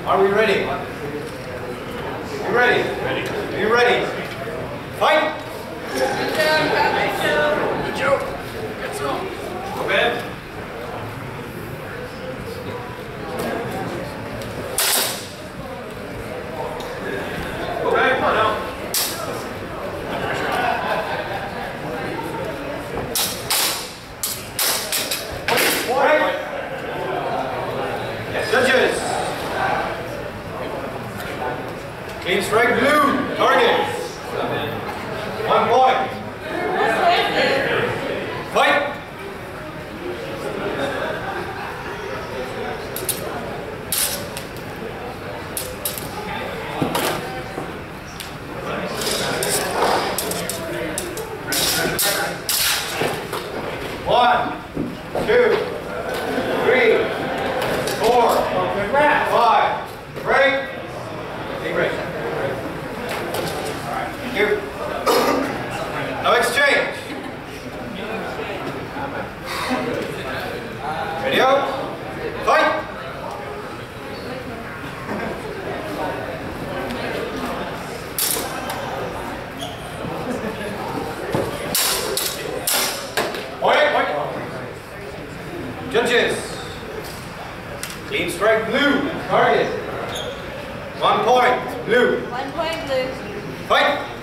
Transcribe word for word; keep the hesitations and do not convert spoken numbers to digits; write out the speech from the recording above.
Are we ready? You ready? Ready. Are you ready? Fight! Good job, Good job. Let's go. Okay. Okay, come on now. Right. Judges. Clean strike blue. Target. One point. Fight. One, two, three, four, five. Break. Big break. All right. Thank you. No exchange. Ready out. Fight. Point. Point. Judges. Clean strike blue. Target. One point blue. One point blue. Fight.